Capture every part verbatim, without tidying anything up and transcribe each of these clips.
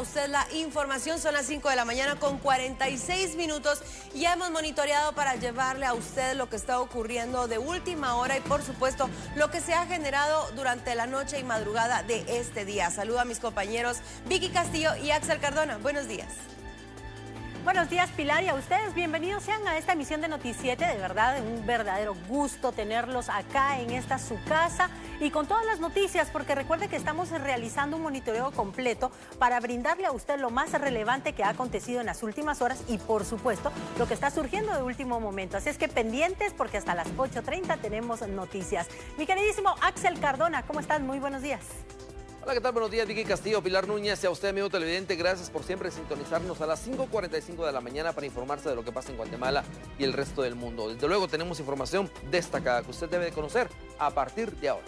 usted la información. Son las cinco de la mañana con cuarenta y seis minutos. Ya hemos monitoreado para llevarle a usted lo que está ocurriendo de última hora y, por supuesto, lo que se ha generado durante la noche y madrugada de este día. Saludo a mis compañeros Vicky Castillo y Axel Cardona. Buenos días. Buenos días, Pilar, y a ustedes bienvenidos sean a esta emisión de Noticiete. De verdad, un verdadero gusto tenerlos acá en esta su casa y con todas las noticias, porque recuerde que estamos realizando un monitoreo completo para brindarle a usted lo más relevante que ha acontecido en las últimas horas y, por supuesto, lo que está surgiendo de último momento. Así es que pendientes, porque hasta las ocho treinta tenemos noticias. Mi queridísimo Axel Cardona, ¿cómo estás? Muy buenos días. Hola, ¿qué tal? Buenos días, Vicky Castillo, Pilar Núñez y a usted, amigo televidente. Gracias por siempre sintonizarnos a las cinco cuarenta y cinco de la mañana para informarse de lo que pasa en Guatemala y el resto del mundo. Desde luego tenemos información destacada que usted debe de conocer a partir de ahora.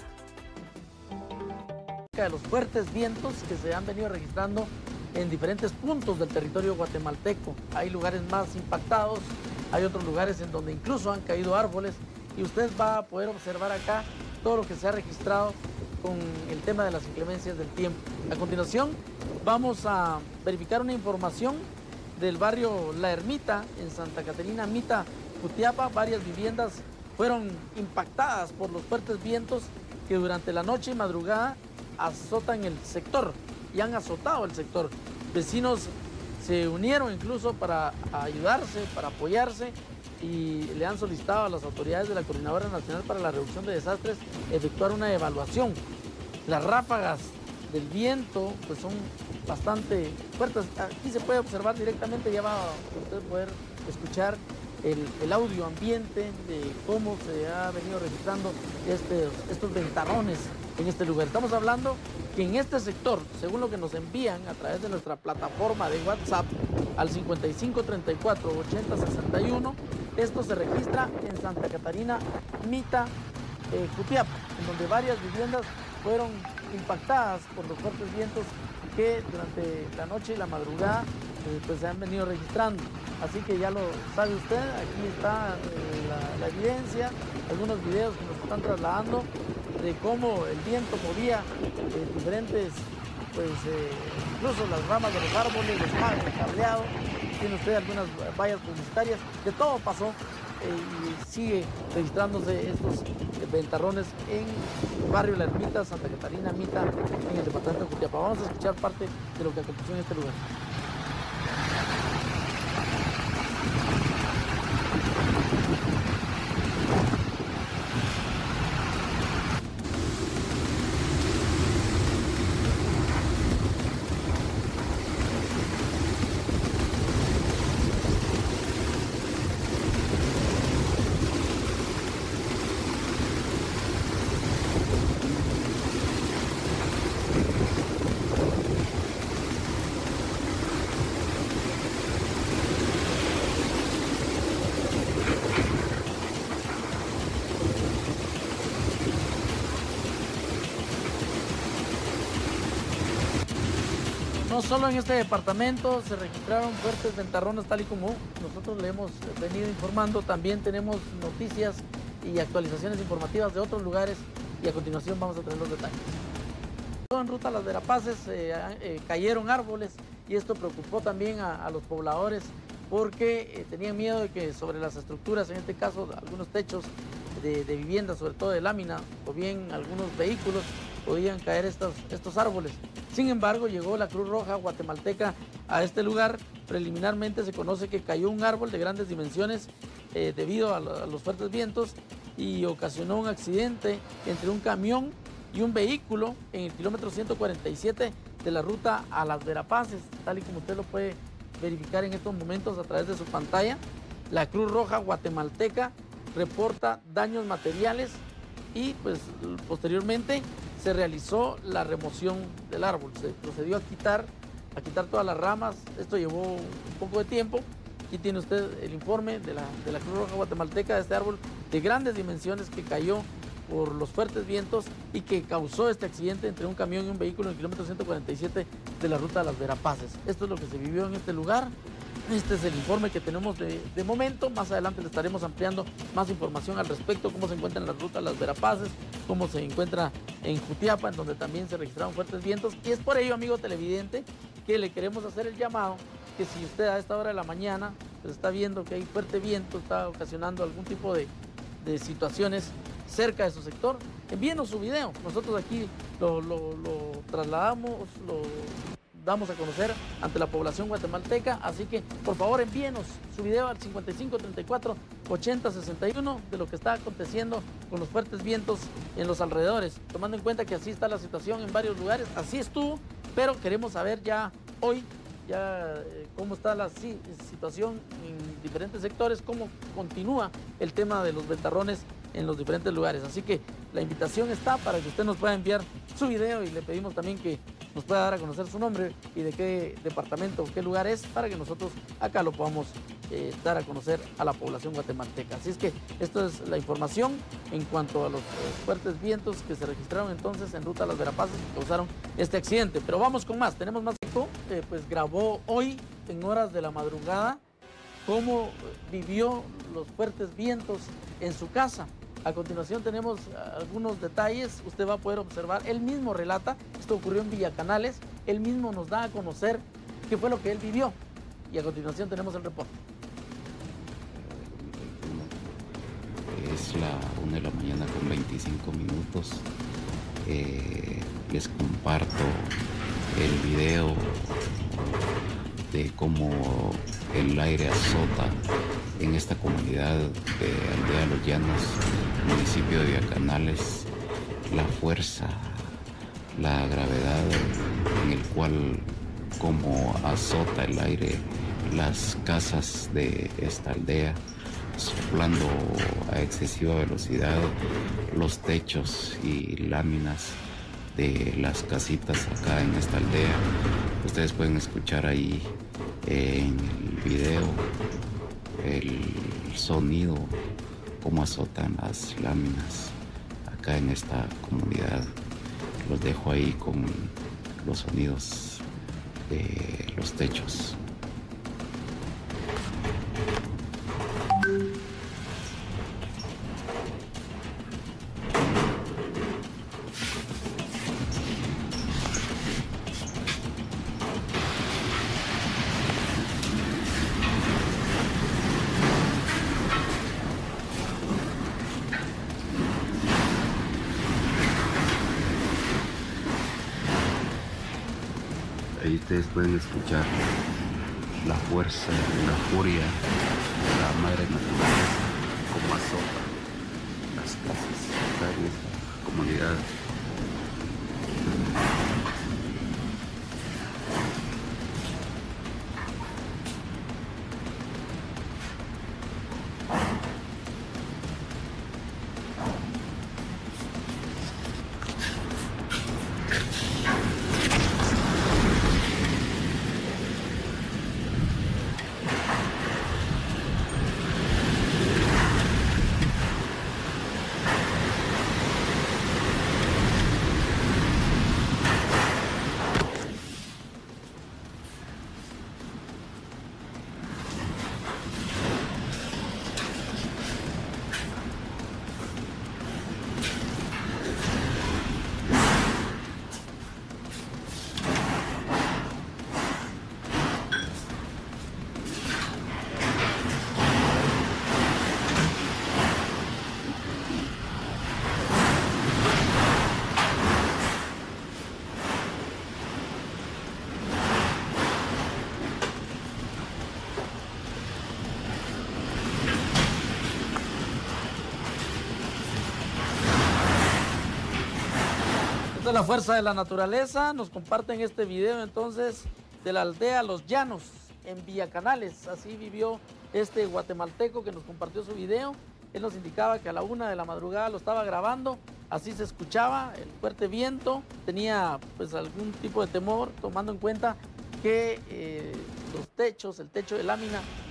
De los fuertes vientos que se han venido registrando en diferentes puntos del territorio guatemalteco. Hay lugares más impactados, hay otros lugares en donde incluso han caído árboles y usted va a poder observar acá todo lo que se ha registrado con el tema de las inclemencias del tiempo. A continuación vamos a verificar una información del barrio La Ermita en Santa Catarina Mita, Jutiapa. Varias viviendas fueron impactadas por los fuertes vientos que durante la noche y madrugada azotan el sector y han azotado el sector. Vecinos se unieron incluso para ayudarse, para apoyarse, y le han solicitado a las autoridades de la Coordinadora Nacional para la Reducción de Desastres efectuar una evaluación. Las ráfagas del viento pues son bastante fuertes. Aquí se puede observar directamente, ya va a usted poder escuchar el, el audio ambiente de cómo se ha venido registrando este, estos ventarrones en este lugar. Estamos hablando que en este sector, según lo que nos envían a través de nuestra plataforma de WhatsApp al cincuenta y cinco treinta y cuatro ochenta sesenta y uno, esto se registra en Santa Catarina Mita, eh, Jutiapa, en donde varias viviendas fueron impactadas por los fuertes vientos que durante la noche y la madrugada eh, pues se han venido registrando. Así que ya lo sabe usted, aquí está eh, la, la evidencia, algunos videos que nos están trasladando de cómo el viento movía eh, diferentes, pues eh, incluso las ramas de los árboles, los árboles cableados. Tiene usted algunas vallas publicitarias, de todo pasó eh, y sigue registrándose estos eh, ventarrones en el barrio La Ermita, Santa Catarina Mita, en el departamento de Jutiapa. Vamos a escuchar parte de lo que aconteció en este lugar. No solo en este departamento se registraron fuertes ventarrones, tal y como nosotros le hemos venido informando. También tenemos noticias y actualizaciones informativas de otros lugares y a continuación vamos a tener los detalles. En ruta a Las Verapaces eh, eh, cayeron árboles y esto preocupó también a, a los pobladores porque eh, tenían miedo de que sobre las estructuras, en este caso algunos techos de, de viviendas, sobre todo de lámina, o bien algunos vehículos, podían caer estos, estos árboles. Sin embargo, llegó la Cruz Roja guatemalteca a este lugar. Preliminarmente se conoce que cayó un árbol de grandes dimensiones eh, debido a, a los fuertes vientos y ocasionó un accidente entre un camión y un vehículo en el kilómetro ciento cuarenta y siete de la ruta a Las Verapaces, tal y como usted lo puede verificar en estos momentos a través de su pantalla. La Cruz Roja guatemalteca reporta daños materiales y pues posteriormente se realizó la remoción del árbol. Se procedió a quitar, a quitar todas las ramas. Esto llevó un poco de tiempo. Aquí tiene usted el informe de la, de la Cruz Roja guatemalteca de este árbol de grandes dimensiones que cayó por los fuertes vientos y que causó este accidente entre un camión y un vehículo en el kilómetro ciento cuarenta y siete de la ruta de Las Verapaces. Esto es lo que se vivió en este lugar. Este es el informe que tenemos de, de momento. Más adelante le estaremos ampliando más información al respecto, cómo se encuentra en la ruta de Las Verapaces, cómo se encuentra en Jutiapa, en donde también se registraron fuertes vientos. Y es por ello, amigo televidente, que le queremos hacer el llamado que si usted a esta hora de la mañana pues, está viendo que hay fuerte viento, está ocasionando algún tipo de, de situaciones cerca de su sector, envíenos su video. Nosotros aquí lo, lo, lo trasladamos, lo damos a conocer ante la población guatemalteca, así que por favor envíenos su video al cincuenta y cinco, treinta y cuatro, ochenta, sesenta y uno de lo que está aconteciendo con los fuertes vientos en los alrededores, tomando en cuenta que así está la situación en varios lugares, así estuvo, pero queremos saber ya hoy ya eh, cómo está la si, situación en diferentes sectores, cómo continúa el tema de los ventarrones en los diferentes lugares. Así que la invitación está para que usted nos pueda enviar su video y le pedimos también que nos pueda dar a conocer su nombre y de qué departamento, qué lugar es, para que nosotros acá lo podamos eh, dar a conocer a la población guatemalteca. Así es que esto es la información en cuanto a los eh, fuertes vientos que se registraron entonces en ruta a Las Verapaces que causaron este accidente. Pero vamos con más, tenemos más. Eh, pues grabó hoy en horas de la madrugada cómo vivió los fuertes vientos en su casa. A continuación tenemos algunos detalles, usted va a poder observar, él mismo relata, esto ocurrió en Villacanales, él mismo nos da a conocer qué fue lo que él vivió. Y a continuación tenemos el reporte. Es la una de la mañana con veinticinco minutos. Eh, les comparto el video de cómo el aire azota en esta comunidad de Aldea Los Llanos, municipio de Villacanales, la fuerza, la gravedad en el cual como azota el aire las casas de esta aldea, soplando a excesiva velocidad los techos y láminas de las casitas acá en esta aldea. Ustedes pueden escuchar ahí en el video el sonido, cómo azotan las láminas acá en esta comunidad. Los dejo ahí con los sonidos de los techos. Ahí ustedes pueden escuchar la fuerza, la furia de la madre naturaleza, como azota las casas acá en esta comunidad. Esta es la fuerza de la naturaleza. Nos comparten este video entonces de la aldea Los Llanos en Villacanales. Así vivió este guatemalteco que nos compartió su video. Él nos indicaba que a la una de la madrugada lo estaba grabando. Así se escuchaba el fuerte viento. Tenía pues algún tipo de temor, tomando en cuenta que eh, los techos, el techo de lámina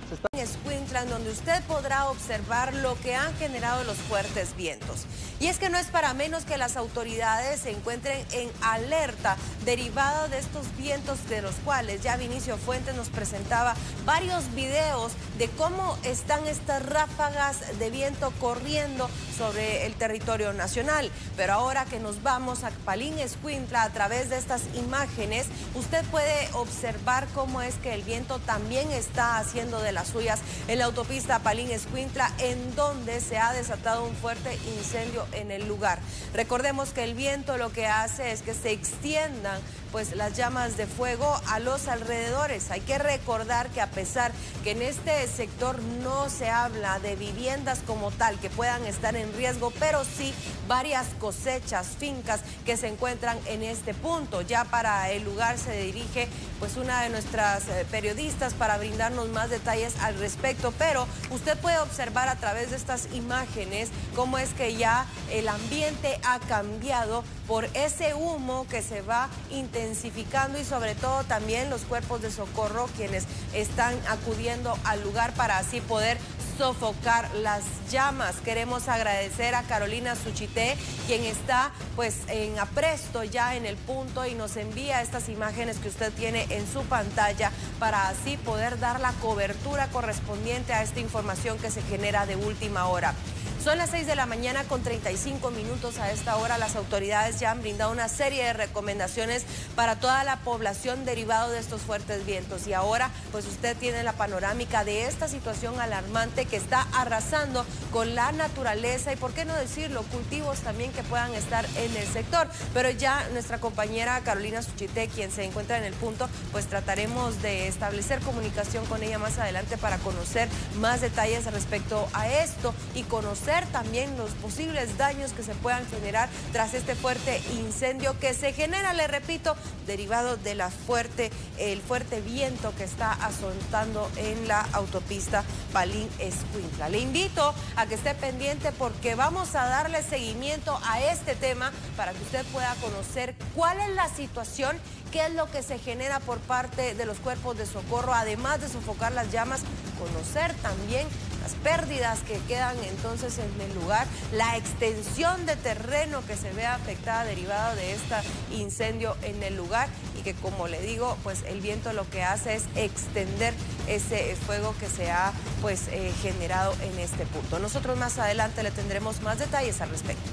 se está... En Escuintla, en donde usted podrá observar lo que han generado los fuertes vientos. Y es que no es para menos que las autoridades se encuentren en alerta derivada de estos vientos, de los cuales ya Vinicio Fuentes nos presentaba varios videos de cómo están estas ráfagas de viento corriendo sobre el territorio nacional. Pero ahora que nos vamos a Palín Escuintla, a través de estas imágenes, usted puede observar cómo es que el viento también está haciendo de las suyas en la autopista Palín Escuintla, en donde se ha desatado un fuerte incendio en el lugar. Recordemos que el viento lo que hace es que se extiendan pues las llamas de fuego a los alrededores. Hay que recordar que a pesar que en este sector no se habla de viviendas como tal que puedan estar en riesgo, pero sí varias cosechas, fincas que se encuentran en este punto. Ya para el lugar se dirige pues una de nuestras periodistas para brindarnos más detalles al respecto, pero usted puede observar a través de estas imágenes cómo es que ya el ambiente ha cambiado por ese humo que se va intensificando, y sobre todo también los cuerpos de socorro quienes están acudiendo al lugar para así poder sofocar las llamas. Queremos agradecer a Carolina Suchité, quien está pues en apresto ya en el punto y nos envía estas imágenes que usted tiene en su pantalla para así poder dar la cobertura correspondiente a esta información que se genera de última hora. Son las seis de la mañana con treinta y cinco minutos. A esta hora las autoridades ya han brindado una serie de recomendaciones para toda la población derivado de estos fuertes vientos. Y ahora pues usted tiene la panorámica de esta situación alarmante que está arrasando con la naturaleza y, por qué no decirlo, cultivos también que puedan estar en el sector. Pero ya nuestra compañera Carolina Suchité, quien se encuentra en el punto, pues trataremos de establecer comunicación con ella más adelante para conocer más detalles respecto a esto y conocer también los posibles daños que se puedan generar tras este fuerte incendio que se genera, le repito, derivado de la fuerte, el fuerte viento que está azotando en la autopista Palín Escuintla. Le invito a que esté pendiente porque vamos a darle seguimiento a este tema para que usted pueda conocer cuál es la situación, qué es lo que se genera por parte de los cuerpos de socorro, además de sofocar las llamas, conocer también las pérdidas que quedan entonces en el lugar, la extensión de terreno que se ve afectada derivada de este incendio en el lugar, y que, como le digo, pues el viento lo que hace es extender ese fuego que se ha pues eh, generado en este punto. Nosotros más adelante le tendremos más detalles al respecto.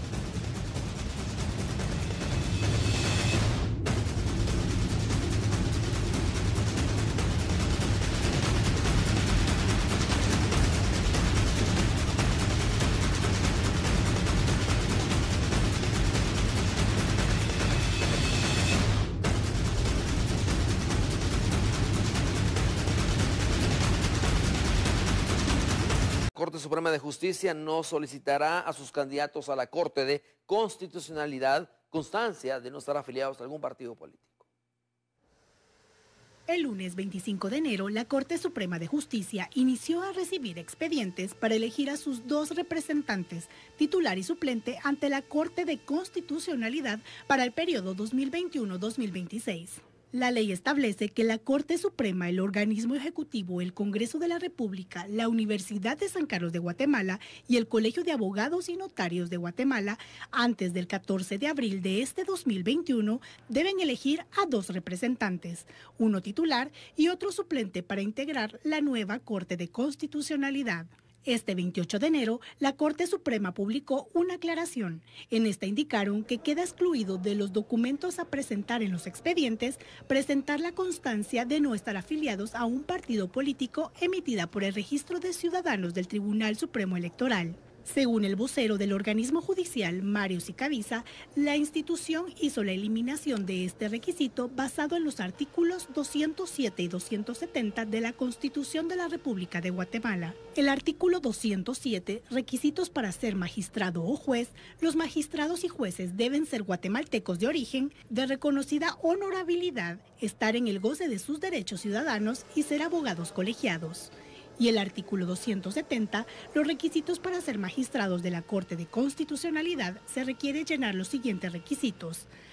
Corte Suprema de Justicia no solicitará a sus candidatos a la Corte de Constitucionalidad constancia de no estar afiliados a algún partido político. El lunes veinticinco de enero, la Corte Suprema de Justicia inició a recibir expedientes para elegir a sus dos representantes, titular y suplente, ante la Corte de Constitucionalidad para el periodo dos mil veintiuno a dos mil veintiséis. La ley establece que la Corte Suprema, el organismo ejecutivo, el Congreso de la República, la Universidad de San Carlos de Guatemala y el Colegio de Abogados y Notarios de Guatemala, antes del catorce de abril de este dos mil veintiuno, deben elegir a dos representantes, uno titular y otro suplente, para integrar la nueva Corte de Constitucionalidad. Este veintiocho de enero, la Corte Suprema publicó una aclaración. En esta indicaron que queda excluido de los documentos a presentar en los expedientes presentar la constancia de no estar afiliados a un partido político emitida por el Registro de Ciudadanos del Tribunal Supremo Electoral. Según el vocero del organismo judicial, Mario Sicavisa, la institución hizo la eliminación de este requisito basado en los artículos doscientos siete y doscientos setenta de la Constitución de la República de Guatemala. El artículo doscientos siete, requisitos para ser magistrado o juez: los magistrados y jueces deben ser guatemaltecos de origen, de reconocida honorabilidad, estar en el goce de sus derechos ciudadanos y ser abogados colegiados. Y el artículo doscientos setenta, los requisitos para ser magistrados de la Corte de Constitucionalidad: se requiere llenar los siguientes requisitos: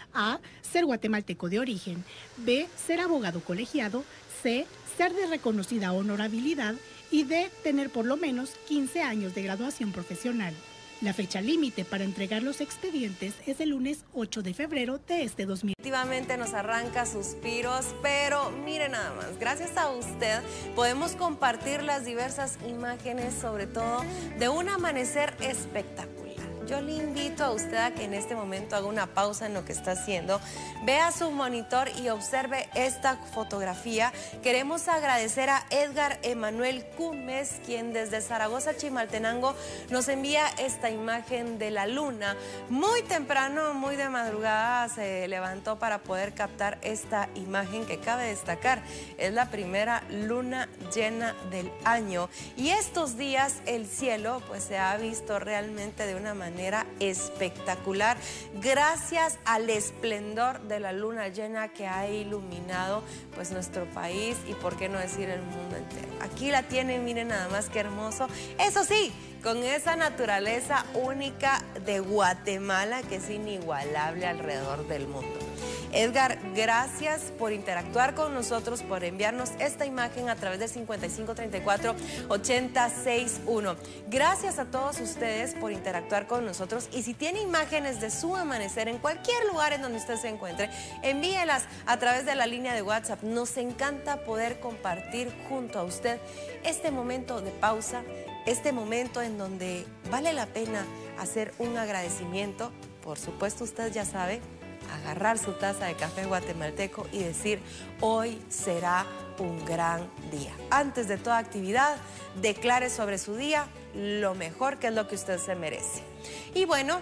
A. Ser guatemalteco de origen. B. Ser abogado colegiado. C. Ser de reconocida honorabilidad. Y D. Tener por lo menos quince años de graduación profesional. La fecha límite para entregar los expedientes es el lunes ocho de febrero de este dos mil. Efectivamente nos arranca suspiros, pero mire nada más, gracias a usted podemos compartir las diversas imágenes, sobre todo de un amanecer espectacular. Yo le invito a usted a que en este momento haga una pausa en lo que está haciendo, vea su monitor y observe esta fotografía. Queremos agradecer a Edgar Emanuel Cumes, quien desde Zaragoza, Chimaltenango, nos envía esta imagen de la luna. Muy temprano, muy de madrugada, se levantó para poder captar esta imagen que cabe destacar. Es la primera luna llena del año. Y estos días el cielo pues se ha visto realmente de una manera espectacular gracias al esplendor de la luna llena que ha iluminado pues nuestro país y por qué no decir el mundo entero. Aquí la tienen, miren nada más que hermoso. Eso sí, con esa naturaleza única de Guatemala que es inigualable alrededor del mundo. Edgar, gracias por interactuar con nosotros, por enviarnos esta imagen a través del cincuenta y cinco treinta y cuatro ochenta sesenta y uno. Gracias a todos ustedes por interactuar con nosotros y si tiene imágenes de su amanecer en cualquier lugar en donde usted se encuentre, envíelas a través de la línea de WhatsApp. Nos encanta poder compartir junto a usted este momento de pausa, este momento en donde vale la pena hacer un agradecimiento. Por supuesto, usted ya sabe, agarrar su taza de café guatemalteco y decir, hoy será un gran día. Antes de toda actividad, declare sobre su día lo mejor, que es lo que usted se merece. Y bueno,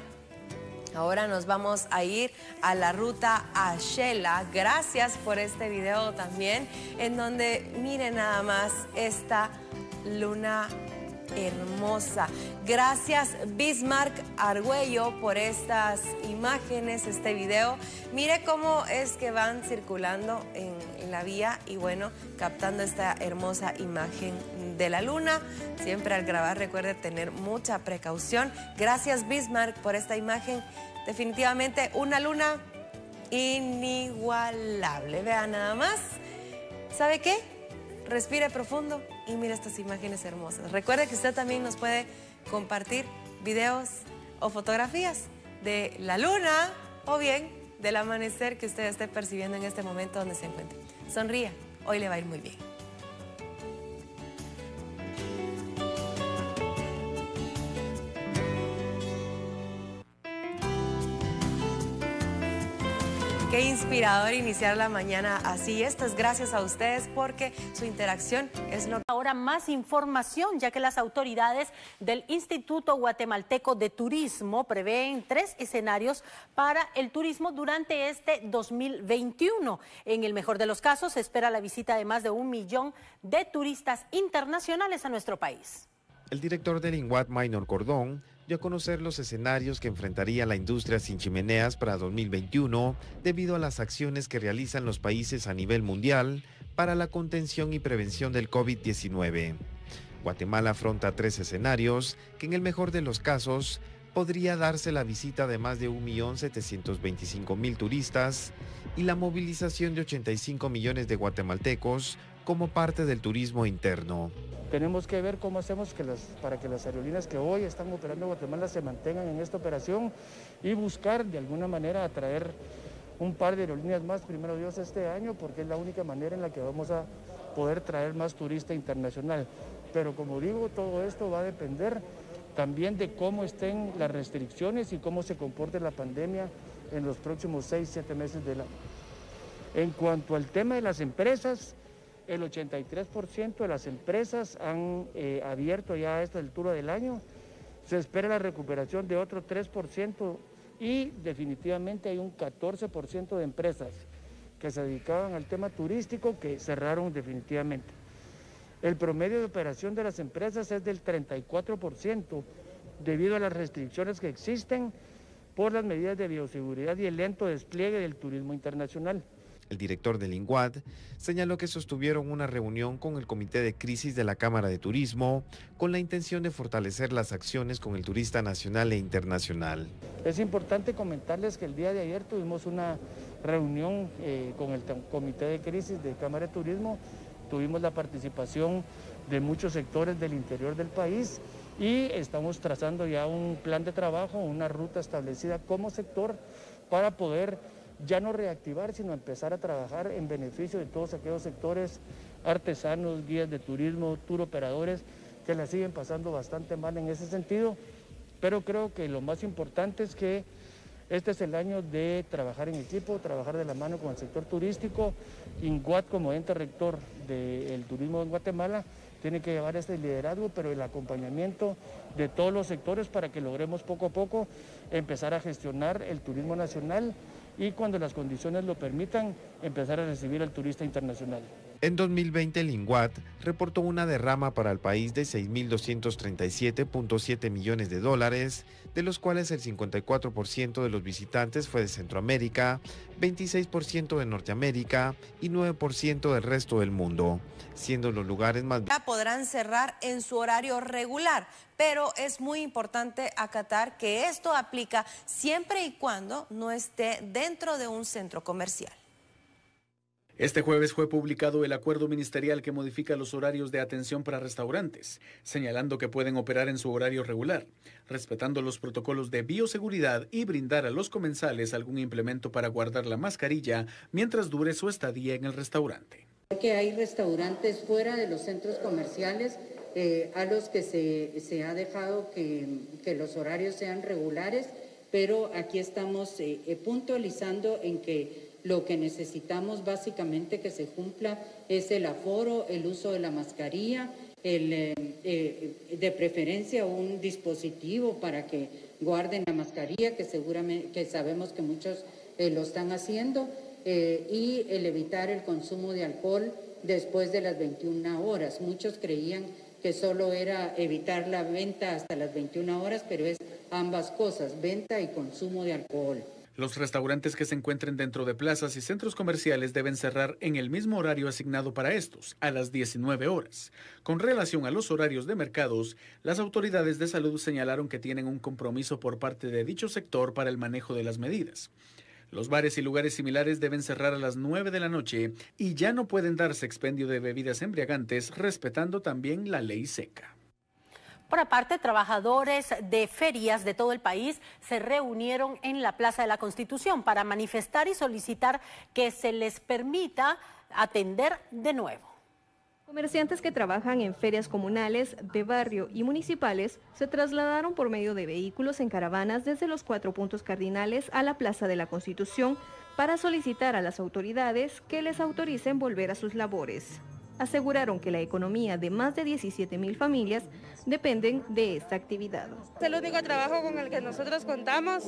ahora nos vamos a ir a la ruta a Shela. Gracias por este video también, en donde miren nada más esta luna hermosa. Gracias Bismarck Argüello por estas imágenes, este video. Mire cómo es que van circulando en, en la vía y bueno, captando esta hermosa imagen de la luna. Siempre al grabar recuerde tener mucha precaución. Gracias Bismarck por esta imagen. Definitivamente una luna inigualable. Vean nada más. ¿Sabe qué? Respire profundo y mire estas imágenes hermosas. Recuerde que usted también nos puede compartir videos o fotografías de la luna o bien del amanecer que usted esté percibiendo en este momento donde se encuentre. Sonría, hoy le va a ir muy bien. Qué inspirador iniciar la mañana así. Esto es gracias a ustedes porque su interacción es lo que... Ahora más información, ya que las autoridades del Instituto Guatemalteco de Turismo prevén tres escenarios para el turismo durante este dos mil veintiuno. En el mejor de los casos, se espera la visita de más de un millón de turistas internacionales a nuestro país. El director del INGUAT, Maynor Cordón, dio a conocer los escenarios que enfrentaría la industria sin chimeneas para dos mil veintiuno debido a las acciones que realizan los países a nivel mundial para la contención y prevención del COVID diecinueve. Guatemala afronta tres escenarios que en el mejor de los casos podría darse la visita de más de un millón setecientos veinticinco mil turistas y la movilización de ochenta y cinco millones de guatemaltecos como parte del turismo interno. Tenemos que ver cómo hacemos que las, para que las aerolíneas que hoy están operando en Guatemala se mantengan en esta operación y buscar de alguna manera atraer un par de aerolíneas más, primero Dios, este año, porque es la única manera en la que vamos a poder traer más turista internacional. Pero como digo, todo esto va a depender también de cómo estén las restricciones y cómo se comporte la pandemia en los próximos seis, siete meses del año. En cuanto al tema de las empresas, el ochenta y tres por ciento de las empresas han eh, abierto ya a esta altura del año. Se espera la recuperación de otro tres por ciento y definitivamente hay un catorce por ciento de empresas que se dedicaban al tema turístico que cerraron definitivamente. El promedio de operación de las empresas es del treinta y cuatro por ciento debido a las restricciones que existen por las medidas de bioseguridad y el lento despliegue del turismo internacional. El director del INGUAT señaló que sostuvieron una reunión con el Comité de Crisis de la Cámara de Turismo con la intención de fortalecer las acciones con el turista nacional e internacional. Es importante comentarles que el día de ayer tuvimos una reunión eh, con el Comité de Crisis de Cámara de Turismo, tuvimos la participación de muchos sectores del interior del país y estamos trazando ya un plan de trabajo, una ruta establecida como sector para poder ya no reactivar, sino empezar a trabajar en beneficio de todos aquellos sectores, artesanos, guías de turismo, tour operadores, que la siguen pasando bastante mal en ese sentido, pero creo que lo más importante es que este es el año de trabajar en equipo, trabajar de la mano con el sector turístico. INGUAT, como ente rector del turismo en Guatemala, tiene que llevar este liderazgo, pero el acompañamiento de todos los sectores para que logremos poco a poco empezar a gestionar el turismo nacional y cuando las condiciones lo permitan, empezar a recibir al turista internacional. En dos mil veinte, el INGUAT reportó una derrama para el país de seis mil doscientos treinta y siete punto siete millones de dólares, de los cuales el cincuenta y cuatro por ciento de los visitantes fue de Centroamérica, veintiséis por ciento de Norteamérica y nueve por ciento del resto del mundo, siendo los lugares más... Podrán cerrar en su horario regular, pero es muy importante acatar que esto aplica siempre y cuando no esté dentro de un centro comercial. Este jueves fue publicado el acuerdo ministerial que modifica los horarios de atención para restaurantes, señalando que pueden operar en su horario regular, respetando los protocolos de bioseguridad y brindar a los comensales algún implemento para guardar la mascarilla mientras dure su estadía en el restaurante. Que hay restaurantes fuera de los centros comerciales eh, a los que se, se ha dejado que, que los horarios sean regulares, pero aquí estamos eh, eh, puntualizando en que lo que necesitamos básicamente que se cumpla es el aforo, el uso de la mascarilla, el, eh, eh, de preferencia un dispositivo para que guarden la mascarilla, que seguramente que sabemos que muchos eh, lo están haciendo, eh, y el evitar el consumo de alcohol después de las veintiuna horas. Muchos creían que solo era evitar la venta hasta las veintiuna horas, pero es ambas cosas, venta y consumo de alcohol. Los restaurantes que se encuentren dentro de plazas y centros comerciales deben cerrar en el mismo horario asignado para estos, a las diecinueve horas. Con relación a los horarios de mercados, las autoridades de salud señalaron que tienen un compromiso por parte de dicho sector para el manejo de las medidas. Los bares y lugares similares deben cerrar a las nueve de la noche y ya no pueden darse expendio de bebidas embriagantes, respetando también la ley seca. Por aparte, trabajadores de ferias de todo el país se reunieron en la Plaza de la Constitución para manifestar y solicitar que se les permita atender de nuevo. Comerciantes que trabajan en ferias comunales, de barrio y municipales se trasladaron por medio de vehículos en caravanas desde los cuatro puntos cardinales a la Plaza de la Constitución para solicitar a las autoridades que les autoricen volver a sus labores. Aseguraron que la economía de más de diecisiete mil familias dependen de esta actividad. Es el único trabajo con el que nosotros contamos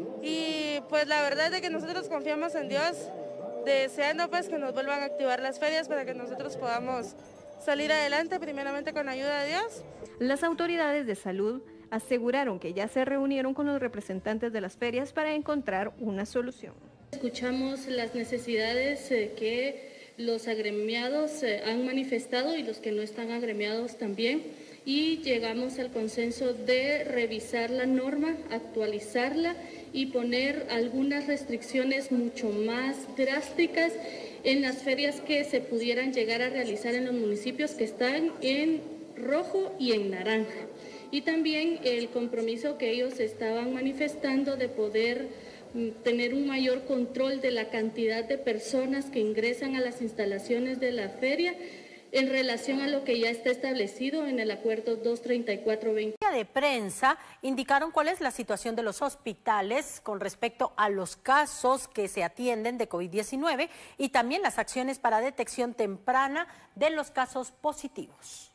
y pues la verdad es de que nosotros confiamos en Dios, deseando pues que nos vuelvan a activar las ferias para que nosotros podamos salir adelante primeramente con ayuda de Dios. Las autoridades de salud aseguraron que ya se reunieron con los representantes de las ferias para encontrar una solución. Escuchamos las necesidades que los agremiados eh, han manifestado y los que no están agremiados también, y llegamos al consenso de revisar la norma, actualizarla y poner algunas restricciones mucho más drásticas en las ferias que se pudieran llegar a realizar en los municipios que están en rojo y en naranja. Y también el compromiso que ellos estaban manifestando de poder tener un mayor control de la cantidad de personas que ingresan a las instalaciones de la feria en relación a lo que ya está establecido en el acuerdo doscientos treinta y cuatro veinte. De prensa indicaron cuál es la situación de los hospitales con respecto a los casos que se atienden de COVID diecinueve y también las acciones para detección temprana de los casos positivos.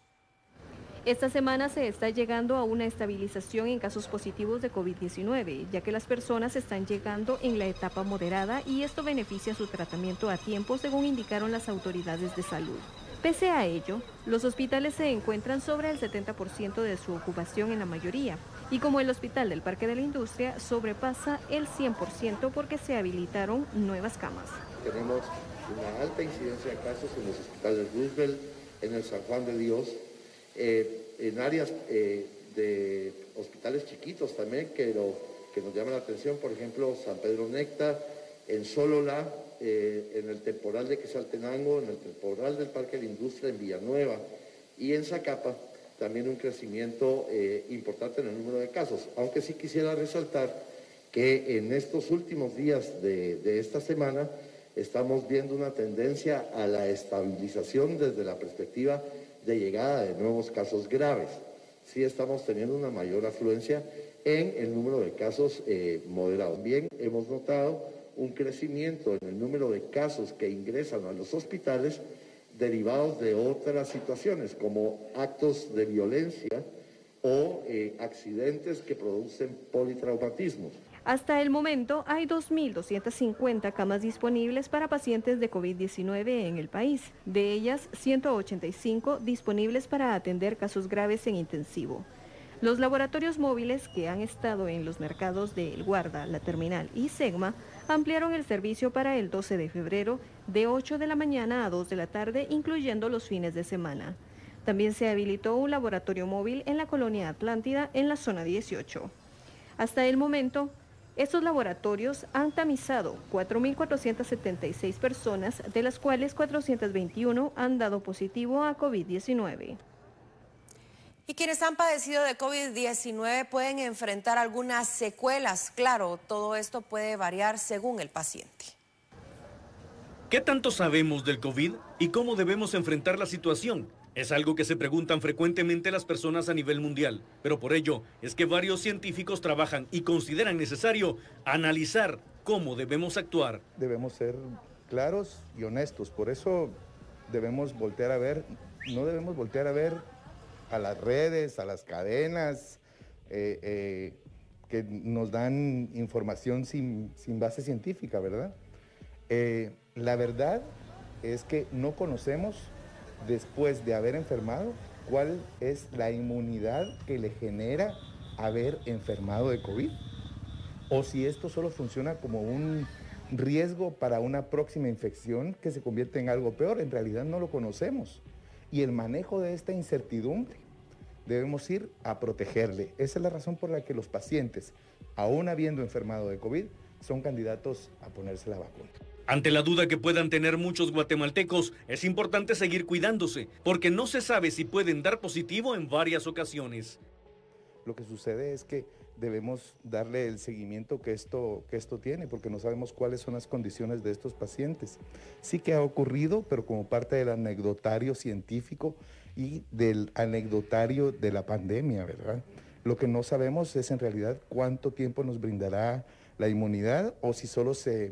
Esta semana se está llegando a una estabilización en casos positivos de COVID diecinueve, ya que las personas están llegando en la etapa moderada y esto beneficia su tratamiento a tiempo, según indicaron las autoridades de salud. Pese a ello, los hospitales se encuentran sobre el setenta por ciento de su ocupación en la mayoría, y como el Hospital del Parque de la Industria sobrepasa el cien por ciento porque se habilitaron nuevas camas. Tenemos una alta incidencia de casos en los hospitales Roosevelt, en el San Juan de Dios, eh, en áreas eh, de hospitales chiquitos también que, lo, que nos llaman la atención, por ejemplo, San Pedro Necta, en Solola, eh, en el temporal de Quetzaltenango, en el temporal del Parque de la Industria en Villanueva y en Zacapa, también un crecimiento eh, importante en el número de casos, aunque sí quisiera resaltar que en estos últimos días de, de esta semana estamos viendo una tendencia a la estabilización desde la perspectiva de llegada de nuevos casos graves. Sí estamos teniendo una mayor afluencia en el número de casos eh, moderados. Bien, hemos notado un crecimiento en el número de casos que ingresan a los hospitales derivados de otras situaciones, como actos de violencia o eh, accidentes que producen politraumatismos. Hasta el momento hay dos mil doscientas cincuenta camas disponibles para pacientes de COVID diecinueve en el país, de ellas ciento ochenta y cinco disponibles para atender casos graves en intensivo. Los laboratorios móviles que han estado en los mercados de El Guarda, La Terminal y Segma ampliaron el servicio para el doce de febrero de ocho de la mañana a dos de la tarde, incluyendo los fines de semana. También se habilitó un laboratorio móvil en la colonia Atlántida en la zona dieciocho. Hasta el momento, estos laboratorios han tamizado cuatro mil cuatrocientas setenta y seis personas, de las cuales cuatrocientos veintiuno han dado positivo a COVID diecinueve. Y quienes han padecido de COVID diecinueve pueden enfrentar algunas secuelas. Claro, todo esto puede variar según el paciente. ¿Qué tanto sabemos del COVID y cómo debemos enfrentar la situación? Es algo que se preguntan frecuentemente las personas a nivel mundial, pero por ello es que varios científicos trabajan y consideran necesario analizar cómo debemos actuar. Debemos ser claros y honestos, por eso debemos voltear a ver, no debemos voltear a ver a las redes, a las cadenas, eh, eh, que nos dan información sin, sin base científica, ¿verdad? Eh, la verdad es que no conocemos, después de haber enfermado, cuál es la inmunidad que le genera haber enfermado de COVID, o si esto solo funciona como un riesgo para una próxima infección que se convierte en algo peor. En realidad no lo conocemos. Y el manejo de esta incertidumbre debemos ir a protegerle. Esa es la razón por la que los pacientes, aún habiendo enfermado de COVID, son candidatos a ponerse la vacuna. Ante la duda que puedan tener muchos guatemaltecos, es importante seguir cuidándose, porque no se sabe si pueden dar positivo en varias ocasiones. Lo que sucede es que debemos darle el seguimiento que esto, que esto tiene, porque no sabemos cuáles son las condiciones de estos pacientes. Sí que ha ocurrido, pero como parte del anecdotario científico y del anecdotario de la pandemia, ¿verdad? Lo que no sabemos es en realidad cuánto tiempo nos brindará la inmunidad o si solo se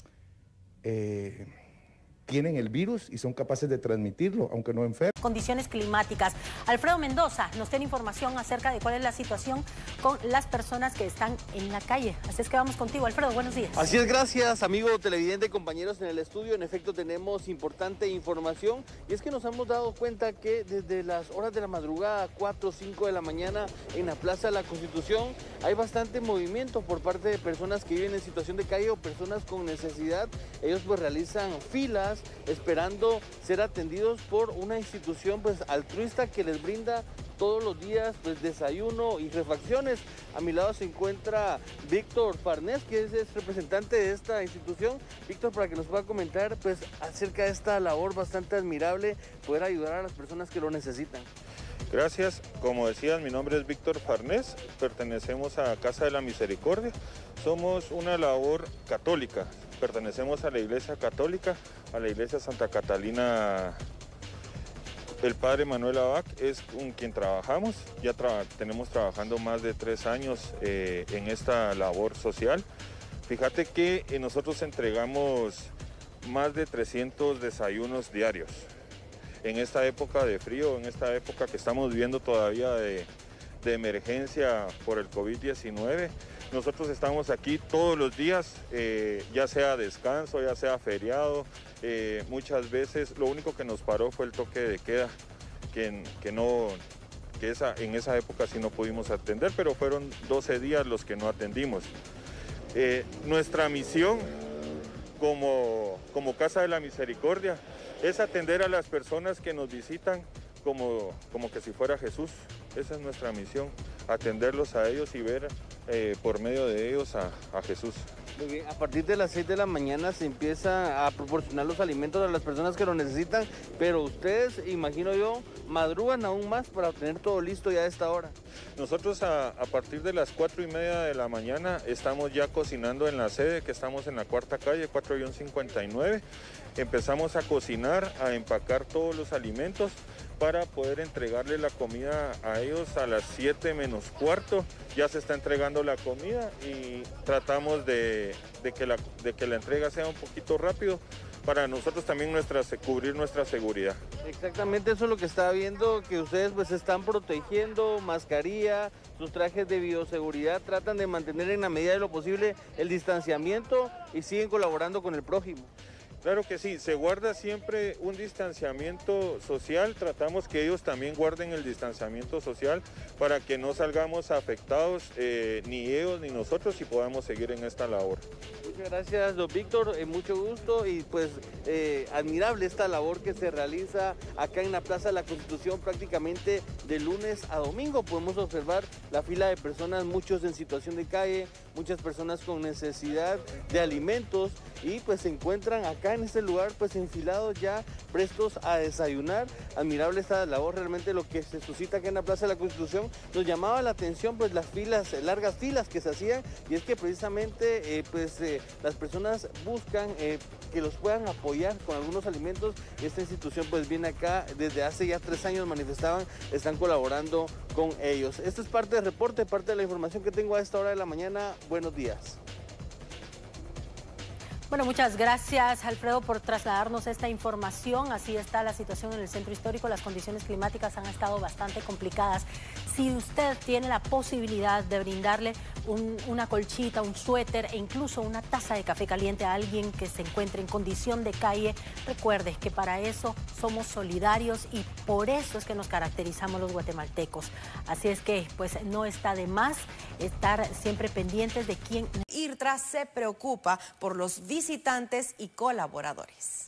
eh, tienen el virus y son capaces de transmitirlo, aunque no enfermen. Condiciones climáticas. Alfredo Mendoza nos tiene información acerca de cuál es la situación con las personas que están en la calle. Así es que vamos contigo, Alfredo, buenos días. Así es, gracias, amigo televidente, compañeros en el estudio. En efecto, tenemos importante información y es que nos hemos dado cuenta que desde las horas de la madrugada, cuatro o cinco de la mañana, en la Plaza de la Constitución, hay bastante movimiento por parte de personas que viven en situación de calle o personas con necesidad. Ellos pues realizan filas esperando ser atendidos por una institución pues altruista que les brinda todos los días pues desayuno y refacciones. A mi lado se encuentra Víctor Farnés, que es, es representante de esta institución. Víctor, para que nos pueda comentar pues acerca de esta labor bastante admirable, poder ayudar a las personas que lo necesitan. Gracias, como decías, mi nombre es Víctor Farnés, pertenecemos a Casa de la Misericordia, somos una labor católica, pertenecemos a la Iglesia Católica, a la Iglesia Santa Catalina. El padre Manuel Abac es con quien trabajamos, ya tra tenemos trabajando más de tres años eh, en esta labor social. Fíjate que eh, nosotros entregamos más de trescientos desayunos diarios. En esta época de frío, en esta época que estamos viviendo todavía de, de emergencia por el COVID diecinueve, nosotros estamos aquí todos los días, eh, ya sea descanso, ya sea feriado. Eh, muchas veces lo único que nos paró fue el toque de queda, que, que, no, que esa, en esa época sí no pudimos atender, pero fueron doce días los que no atendimos. Eh, nuestra misión como, como Casa de la Misericordia, es atender a las personas que nos visitan como, como que si fuera Jesús. Esa es nuestra misión, atenderlos a ellos y ver eh, por medio de ellos a, a Jesús. Muy bien, a partir de las seis de la mañana se empieza a proporcionar los alimentos a las personas que lo necesitan, pero ustedes, imagino yo, madrugan aún más para tener todo listo ya a esta hora. Nosotros a, a partir de las cuatro y media de la mañana estamos ya cocinando en la sede, que estamos en la cuarta calle, cuatro cincuenta y nueve. Empezamos a cocinar, a empacar todos los alimentos para poder entregarle la comida a ellos a las siete menos cuarto. Ya se está entregando la comida y tratamos de, de, que, la, de que la entrega sea un poquito rápido para nosotros también nuestra, cubrir nuestra seguridad. Exactamente, eso es lo que estaba viendo, que ustedes pues están protegiendo, mascarilla, sus trajes de bioseguridad, tratan de mantener en la medida de lo posible el distanciamiento y siguen colaborando con el prójimo. Claro que sí, se guarda siempre un distanciamiento social, tratamos que ellos también guarden el distanciamiento social para que no salgamos afectados eh, ni ellos ni nosotros y podamos seguir en esta labor. Muchas gracias, don Víctor, eh, mucho gusto y pues eh, admirable esta labor que se realiza acá en la Plaza de la Constitución prácticamente de lunes a domingo. Podemos observar la fila de personas, muchos en situación de calle, muchas personas con necesidad de alimentos y pues se encuentran acá en este lugar pues enfilados ya prestos a desayunar. Admirable esta labor, realmente lo que se suscita acá en la Plaza de la Constitución. Nos llamaba la atención pues las filas, largas filas que se hacían y es que precisamente eh, pues eh, las personas buscan eh, que los puedan apoyar con algunos alimentos y esta institución pues viene acá desde hace ya tres años, manifestaban, están colaborando con ellos. Esto es parte del reporte, parte de la información que tengo a esta hora de la mañana. Buenos días. Bueno, muchas gracias, Alfredo, por trasladarnos esta información. Así está la situación en el centro histórico. Las condiciones climáticas han estado bastante complicadas. Si usted tiene la posibilidad de brindarle un, una colchita, un suéter e incluso una taza de café caliente a alguien que se encuentre en condición de calle, recuerde que para eso somos solidarios y por eso es que nos caracterizamos los guatemaltecos. Así es que, pues, no está de más estar siempre pendientes de quién... IRTRA se preocupa por los visitantes y colaboradores.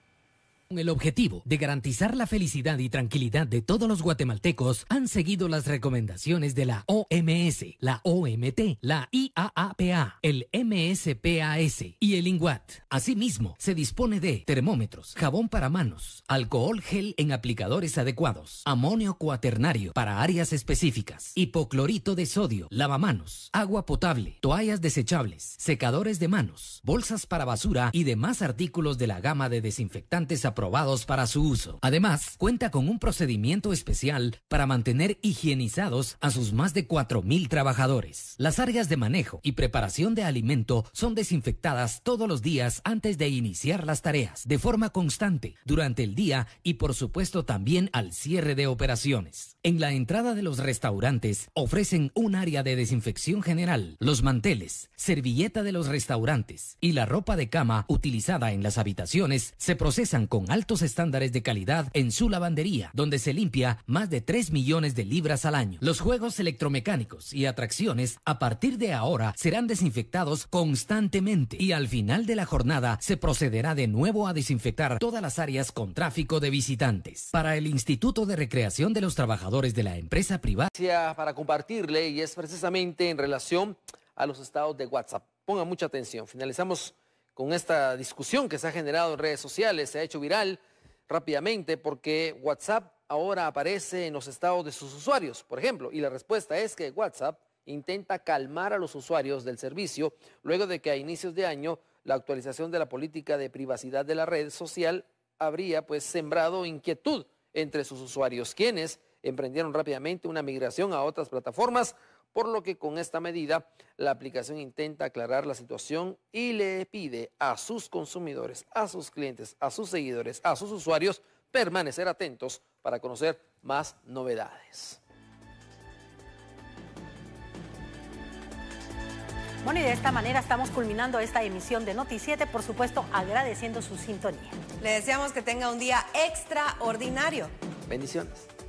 Con el objetivo de garantizar la felicidad y tranquilidad de todos los guatemaltecos, han seguido las recomendaciones de la O M S, la O M T, la I A A P A, el M S P A S y el INGUAT. Asimismo, se dispone de termómetros, jabón para manos, alcohol gel en aplicadores adecuados, amonio cuaternario para áreas específicas, hipoclorito de sodio, lavamanos, agua potable, toallas desechables, secadores de manos, bolsas para basura y demás artículos de la gama de desinfectantes aprobados aprobados para su uso. Además, cuenta con un procedimiento especial para mantener higienizados a sus más de cuatro mil trabajadores. Las áreas de manejo y preparación de alimento son desinfectadas todos los días antes de iniciar las tareas, de forma constante, durante el día y por supuesto también al cierre de operaciones. En la entrada de los restaurantes ofrecen un área de desinfección general. Los manteles, servilleta de los restaurantes y la ropa de cama utilizada en las habitaciones se procesan con altos estándares de calidad en su lavandería, donde se limpia más de tres millones de libras al año. Los juegos electromecánicos y atracciones a partir de ahora serán desinfectados constantemente y al final de la jornada se procederá de nuevo a desinfectar todas las áreas con tráfico de visitantes. Para el Instituto de Recreación de los Trabajadores de la empresa privada. Para compartirle y es precisamente en relación a los estados de WhatsApp. Ponga mucha atención. Finalizamos con esta discusión que se ha generado en redes sociales, se ha hecho viral rápidamente porque WhatsApp ahora aparece en los estados de sus usuarios, por ejemplo, y la respuesta es que WhatsApp intenta calmar a los usuarios del servicio luego de que a inicios de año la actualización de la política de privacidad de la red social habría pues sembrado inquietud entre sus usuarios, quienes emprendieron rápidamente una migración a otras plataformas, por lo que con esta medida la aplicación intenta aclarar la situación y le pide a sus consumidores, a sus clientes, a sus seguidores, a sus usuarios permanecer atentos para conocer más novedades. Bueno, y de esta manera estamos culminando esta emisión de Noti siete, por supuesto agradeciendo su sintonía. Le deseamos que tenga un día extraordinario. Bendiciones.